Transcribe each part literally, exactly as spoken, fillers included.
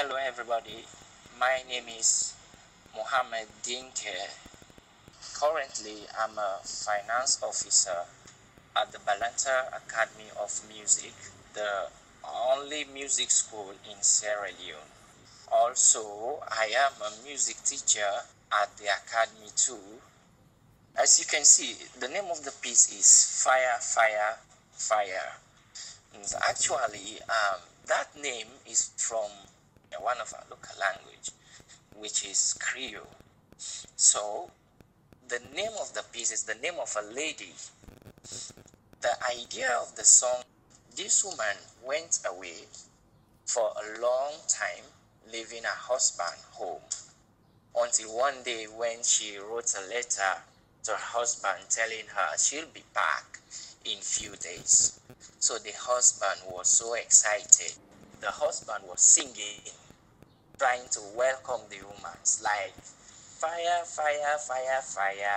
Hello everybody, my name is Mohammed Dinke. Currently, I'm a finance officer at the Balanta Academy of Music, the only music school in Sierra Leone. Also, I am a music teacher at the academy too. As you can see, the name of the piece is Fire, Fire, Fire. And actually, um, that name is from one of our local language, which is Creole. So, the name of the piece is the name of a lady. The idea of the song, this woman went away for a long time, leaving her husband home, until one day when she wrote a letter to her husband telling her she'll be back in few days. So the husband was so excited. The husband was singing, trying to welcome the woman, like, fire, fire, fire, fire.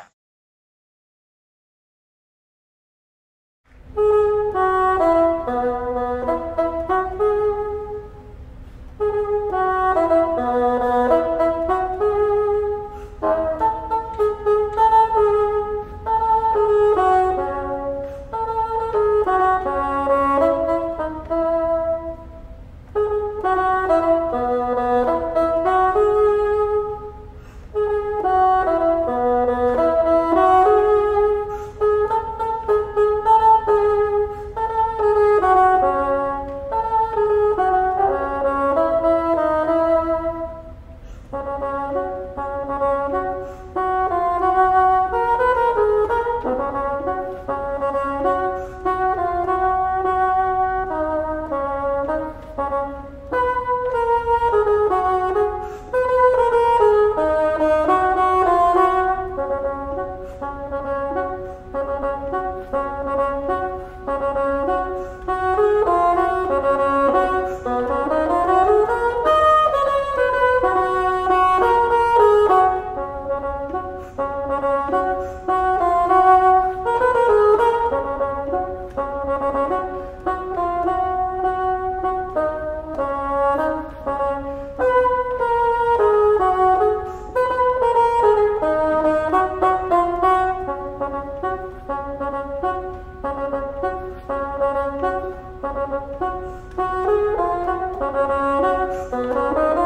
Thank you.